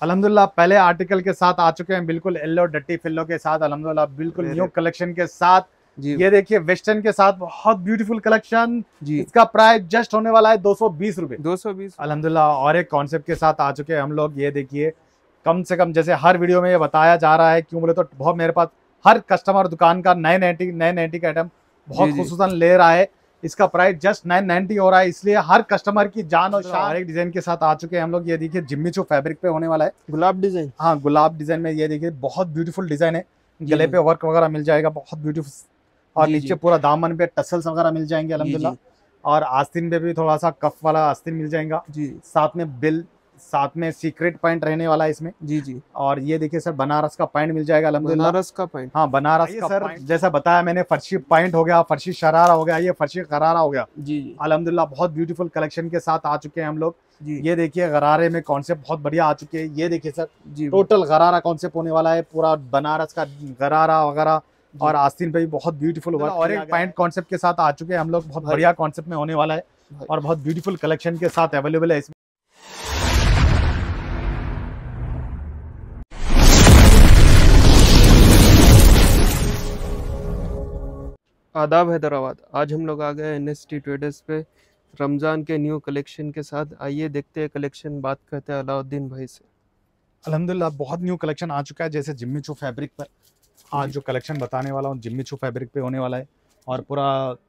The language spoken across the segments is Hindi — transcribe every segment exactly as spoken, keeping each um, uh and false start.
अल्हम्दुलिल्लाह पहले आर्टिकल के साथ आ चुके हैं, बिल्कुल येलो डट्टी फिल्लो के साथ। अल्हम्दुलिल्लाह बिल्कुल न्यू कलेक्शन के साथ। जी ये देखिए वेस्टर्न के साथ बहुत ब्यूटीफुल कलेक्शन। जी इसका प्राइस जस्ट होने वाला है दो सौ बीस रुपए। दो सौ बीस अल्हम्दुलिल्लाह और एक कॉन्सेप्ट के साथ आ चुके हैं हम लोग। ये देखिए कम से कम जैसे हर वीडियो में ये बताया जा रहा है, क्यों बोले तो बहुत मेरे पास हर कस्टमर दुकान का नए नए नए नए का आइटम बहुत खुसूसन ले रहा है। इसका प्राइस जस्ट नाइन नाइनटी हो रहा है, इसलिए हर कस्टमर की जान और शान। एक डिजाइन के साथ आ चुके हैं हम लोग। ये देखिए जिम्मीचू फैब्रिक पे होने वाला है, गुलाब डिजाइन। हाँ गुलाब डिजाइन में। ये देखिए बहुत ब्यूटीफुल डिजाइन है, गले पे वर्क वगैरह मिल जाएगा, बहुत ब्यूटीफुल। और नीचे पूरा दामन पे टसल्स वगैरह मिल जाएंगे अल्हम्दुलिल्लाह। और आस्तीन पे भी थोड़ा सा कफ वाला आस्तीन मिल जाएगा जी। साथ में बिल, साथ में सीक्रेट पॉइंट रहने वाला है इसमें जी जी। और ये देखिए सर बनारस का पॉइंट मिल जाएगा अल्हम्दुलिल्लाह। बनारस का पॉइंट, हाँ बनारस का सर। जैसा बताया मैंने, फर्शी पॉइंट हो गया, फर्शी शरारा हो गया, ये फर्शी गरारा हो गया जी जी। अल्हम्दुलिल्लाह बहुत ब्यूटीफुल कलेक्शन के साथ आ चुके हैं हम लोग जी। ये देखिए गरारे में कॉन्सेप्ट बहुत बढ़िया आ चुके हैं। ये देखिए sir ji, total gharara concept होने वाला है, पूरा बनारस का गरारा वगैरह। और आस्तीन पे भी बहुत ब्यूटीफुल वर्क। और एक पॉइंट कॉन्सेप्ट के साथ आ चुके हैं हम लोग, बहुत बढ़िया कॉन्सेप्ट में होने वाला है और बहुत ब्यूटीफुल कलेक्शन के साथ अवेलेबल है इसमें। आदाब हैदराबाद। आज हम लोग आ गए एन एस टी ट्रेडर्स पे रमज़ान के न्यू कलेक्शन के साथ। आइए देखते हैं कलेक्शन, बात करते हैं अलाउद्दीन भाई से। अल्हम्दुलिल्लाह बहुत न्यू कलेक्शन आ चुका है। जैसे जिम्मीचू फैब्रिक पर आज जो कलेक्शन बताने वाला हूँ जिम्मीचू फैब्रिक पे होने वाला है। और पूरा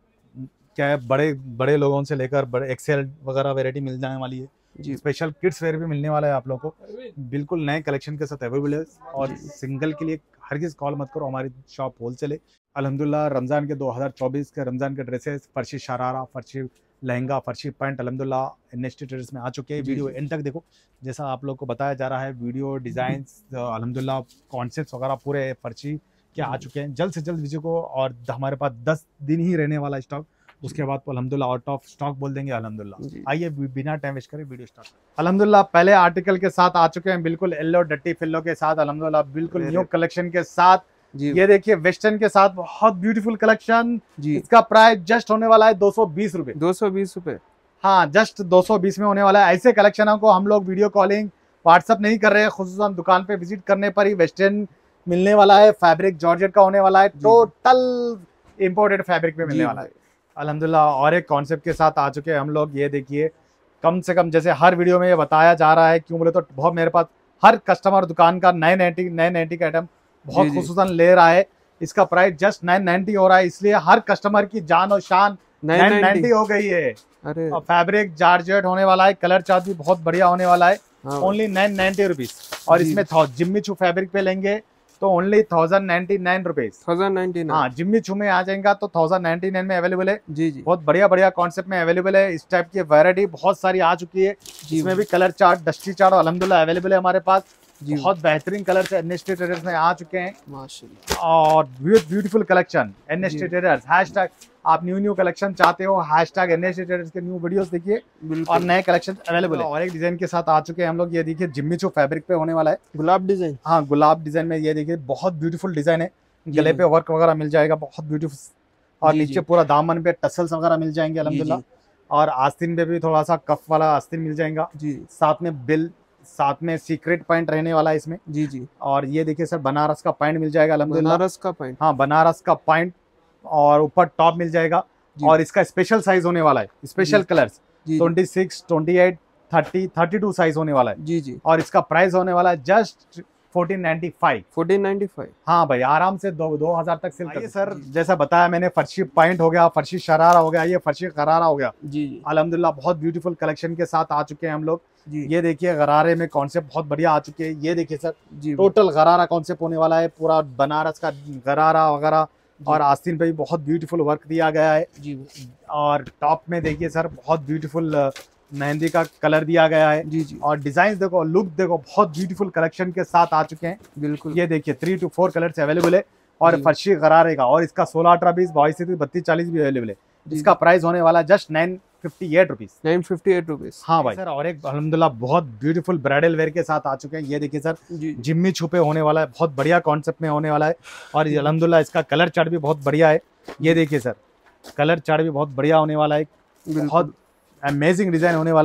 क्या है, बड़े बड़े लोगों से लेकर बड़े एक्सेल वगैरह वैरायटी मिल जाने वाली है जी। स्पेशल किड्स वेयर भी मिलने वाला है आप लोगों को, बिल्कुल नए कलेक्शन के साथ अवेलेबल है। और सिंगल के लिए हरगिज़ कॉल मत करो, हमारी शॉप होलसेल है। अल्हम्दुलिल्लाह रमज़ान के दो हज़ार चौबीस के रमज़ान के ड्रेसेस, फर्शी शरारा, फर्शी लहंगा, फर्शी पैंट अल्हम्दुलिल्लाह एन एस टी ट्रेडर्स में आ चुके हैं। वीडियो एंड तक देखो, जैसा आप लोग को बताया जा रहा है। वीडियो डिज़ाइन अल्हम्दुलिल्लाह कॉन्सेप्ट्स वगैरह पूरे फर्शी के आ चुके हैं। जल्द से जल्द वीडियो को, और हमारे पास दस दिन ही रहने वाला स्टॉक, उसके बाद तो अल्हम्दुलिल्लाह आउट ऑफ स्टॉक बोल देंगे अल्हम्दुलिल्लाह। आइए बिना टाइम वेस्ट करें वीडियो स्टार्ट। अल्हम्दुलिल्लाह पहले आर्टिकल के साथ आ चुके हैं, बिल्कुल येलो डट्टी फिल्लो के साथ अल्हम्दुलिल्लाह बिल्कुल न्यू कलेक्शन के साथ जी। ये देखिए वेस्टर्न के साथ बहुत ब्यूटीफुल कलेक्शन जी। इसका प्राइस जस्ट होने वाला है दो सौ बीस रुपए। दो सौ बीस रुपए, हाँ जस्ट दो सौ बीस में होने वाला है। ऐसे कलेक्शनों को हम लोग वीडियो कॉलिंग व्हाट्सअप नहीं कर रहे हैं, खुसूसन दुकान पे विजिट करने पर ही वेस्टर्न मिलने वाला है। फैब्रिक जॉर्जेट का होने वाला है, टोटल इम्पोर्टेड फैब्रिक पे मिलने वाला है अल्हम्दुलिल्लाह। और एक कॉन्सेप्ट के साथ आ चुके हैं हम लोग। ये देखिए कम से कम जैसे हर वीडियो में ये बताया जा रहा है, क्यों बोले तो बहुत मेरे पास हर कस्टमर दुकान का नए नए नए नए का आइटम बहुत खुसूसन ले रहा है। इसका प्राइस जस्ट नाइन नाइनटी हो रहा है, इसलिए हर कस्टमर की जान और शान नाइन नाइनटी हो गई है। अरे और फैब्रिक जॉर्जेट होने वाला है, कलर चार्ट भी बहुत बढ़िया होने वाला है, ओनली नाइन नाइनटी रुपीज। और इसमें जिम्मीचू फैब्रिक पे लेंगे तो only thousand ninety nine rupees. Thousand ninety nine, हाँ जिम्मीचू में आ जाएगा तो थाउजेंड नाइनटी नाइन में अवेलेबल है जी जी। बहुत बढ़िया बढ़िया कॉन्सेप्ट में अवेलेबल है। इस टाइप की वैरायटी बहुत सारी आ चुकी है, इसमें भी कलर चार्ट, डस्टी चार्ट अल्हम्दुलिल्लाह अवेलेबल है हमारे पास। बहुत बेहतरीन कलर से एन एस टी ट्रेडर्स में आ चुके हैं माशाल्लाह। और beautiful collection N S T traders hashtag. आप न्यू न्यू कलेक्शन चाहते हो, hashtag N S T traders के न्यू वीडियोस देखिए और नए कलेक्शन अवेलेबल है। और एक डिजाइन के साथ आ चुके हैं हम लोग। ये देखिए जिम्मीचू फैब्रिक पे होने वाला है, गुलाब डिजाइन, हाँ गुलाब डिजाइन में। ये देखिए बहुत ब्यूटीफुल डिजाइन है, गले पे वर्क वगैरह मिल जाएगा, बहुत ब्यूटीफुल। और नीचे पूरा दामन पे टसल्स वगैरह मिल जाएंगे अल्हम्दुलिल्लाह। और आस्तीन पे भी थोड़ा सा कफ वाला आस्तीन मिल जाएगा जी। साथ में बिल, साथ में सीक्रेट पॉइंट रहने वाला है इसमें जी जी। और ये देखिए सर बनारस का पॉइंट मिल जाएगा अल्हम्दुलिल्लाह। बनारस का पॉइंट, हाँ बनारस का पॉइंट। और ऊपर टॉप मिल जाएगा। और इसका स्पेशल साइज होने वाला है, special colours twenty six, twenty eight, thirty, thirty two size होने वाला है जी जी। और इसका प्राइस होने वाला है just fourteen ninety five. Fourteen ninety five, हाँ भाई आराम से दो दो हजार तक सेल कर सर। जैसा बताया मैंने, फर्शी पॉइंट हो गया, फर्शी शरारा हो गया, ये फर्शी गरारा हो गया जी जी। अल्हम्दुलिल्लाह बहुत ब्यूटीफुल कलेक्शन के साथ आ चुके हैं हम लोग जी। ये देखिए गरारे में कॉन्सेप्ट बहुत बढ़िया आ चुके हैं। ये देखिए sir ji, total gharara concept होने वाला है, पूरा बनारस का गरारा वगैरह। और आस्तीन पे भी बहुत ब्यूटीफुल वर्क दिया गया है जी। और टॉप में देखिए सर बहुत ब्यूटीफुल मेहंदी का कलर दिया गया है जी जी। और डिजाइन देखो, लुक देखो, बहुत ब्यूटीफुल कलेक्शन के साथ आ चुके हैं बिल्कुल। ये देखिए थ्री टू फोर कलर से अवेलेबल है। और फर्शी गरारे का, और इसका सोलह अठारह बीस बाईस से बत्तीस चालीस भी अवेलेबल है। इसका प्राइस होने वाला just nine fifty eight rupees. Nine fifty eight rupees, हाँ भाई सर। और एक अल्हम्दुलिल्लाह बहुत ब्यूटीफुल ब्राइडल वेयर के साथ आ चुके हैं। ये देखिए सर जिम्मीचू पे होने वाला है, बहुत बढ़िया कॉन्सेप्ट में होने वाला है। और अल्हम्दुलिल्लाह इसका कलर चार्ट भी बहुत बढ़िया है। ये देखिए सर कलर चार्ट भी बहुत बढ़िया होने वाला है, बहुत अमेजिंग डिजाइन होने वाला है।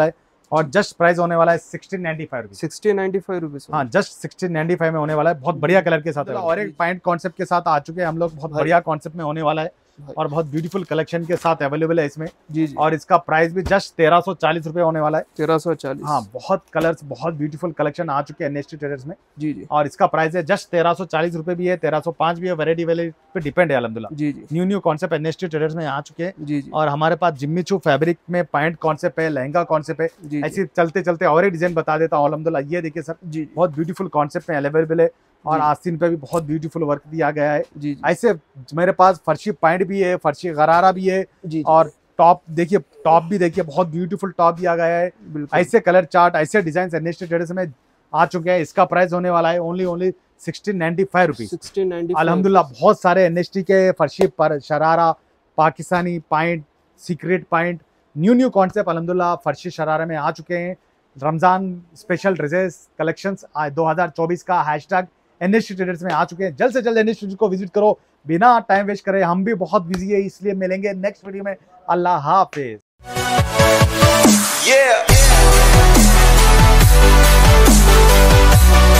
और जस्ट प्राइस होने वाला है sixteen ninety five rupees. Sixteen ninety five rupees. हाँ, जस्ट सिक्सटीन नाइन्टी फाइव में होने वाला है। बहुत बढ़िया कलर के साथ है और एक पॉइंट कॉन्सेप्ट के साथ आ चुके हैं हम लोग। बहुत बढ़िया कॉन्सेप्ट में होने वाला है और बहुत ब्यूटीफुल कलेक्शन के साथ अवेलेबल है इसमें। जी जी। और इसका प्राइस भी जस्ट तेरह सौ चालीस रुपए होने वाला है। तेरह सौ चालीस। हाँ, बहुत कलर्स, बहुत ब्यूटीफुल कलेक्शन आ चुके हैं एनएसटी ट्रेडर्स में। जी जी। और इसका प्राइस है जस्ट तेरह सौ चालीस रुपए भी है, तेरह सौ पाँच भी है, वैरायटी वैरायटी पे डिपेंड है अल्हम्दुलिल्लाह। जी जी। New new concept NST traders में आ चुके हैं। जी जी। और हमारे पास जिम्मी चू फैब्रिक में पैंट कॉन्सेप्ट है, लहंगा कॉन्सेप्ट है। जी ऐसे चलते चलते और एक डिजाइन बता देता हूँ अल्हम्दुलिल्लाह। ये देखिए सर, जी बहुत ब्यूटीफुल कॉन्सेप्ट में अवेलेबल है और आस्तीन पे भी बहुत ब्यूटीफुल वर्क दिया गया है। जी जी। ऐसे मेरे पास फर्शी पैंट भी है, फर्शी गरारा भी है। जी। और टॉप देखिए, टॉप भी देखिए, बहुत ब्यूटीफुल टॉप दिया गया है। ऐसे कलर चार्ट, ऐसे डिजाइन एनएसटी ट्रेडर्स में आ चुके हैं। इसका प्राइस होने वाला है only only sixteen ninety five rupees. Sixteen नाइन्टी अल्हम्दुलिल्लाह बहुत सारे एनएसटी के फर्शी पर sharara, Pakistani pant, secret pant, new new concept अल्हम्दुलिल्लाह फर्शी शरारा में आ चुके हैं। रमजान स्पेशल ड्रेसेस कलेक्शंस दो हज़ार चौबीस का हैशटैग एनएसटी ट्रेडर्स में आ चुके हैं। जल्द से जल्द एनएसटी को विजिट करो, बिना टाइम वेस्ट करे। हम भी बहुत बिजी है, इसलिए मिलेंगे नेक्स्ट वीडियो में। अल्लाह हाफिज। Yeah.